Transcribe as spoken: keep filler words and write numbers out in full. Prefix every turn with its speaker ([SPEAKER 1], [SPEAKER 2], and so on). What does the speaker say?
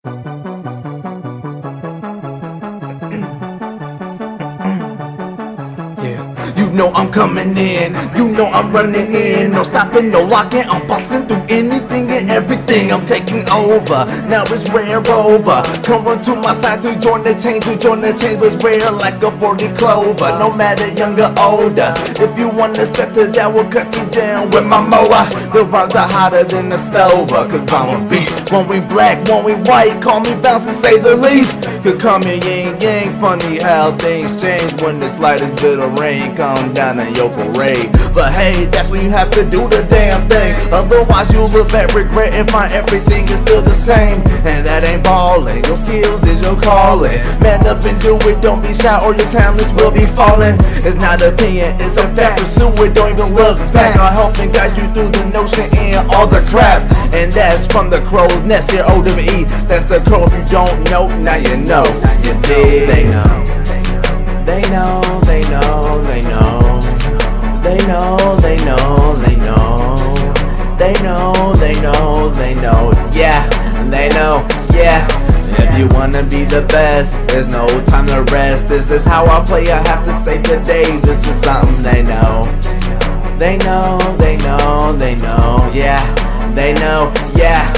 [SPEAKER 1] You know I'm coming in, you know I'm running in. No stopping, no locking, I'm bussin' through anything and everything. I'm taking over, now it's rare Rover. Come run to my side to join the chain, to join the chain. But it's rare like a forty clover, no matter young or older. If you wanna step to that, we'll cut you down with my mower. The rhymes are hotter than the stova, cause I'm a beast. One we black, one we white, call me bounce to say the least. Could call me Ying Yang, funny how things change when the slightest bit of rain come down in your parade. But hey, that's when you have to do the damn thing. Otherwise you'll look at regret and find everything is still the same. And that ain't ballin', your skills is your calling. Man up and do it, don't be shy or your talents will be falling. It's not opinion, it's a fact, pursue it, don't even look back. I'll help and guide you through the notion and all the crap. And that's from the Crowe's nest here, O W E. That's the Crowe, if you don't know, now you know. You dig?
[SPEAKER 2] They know, they know, they know, they know. They know, they know, they know. They know, they know, they know. Yeah, they know, yeah. If you wanna be the best, there's no time to rest. This is how I play, I have to save the day. This is something they know. They know, they know, they know. Yeah, they know, yeah.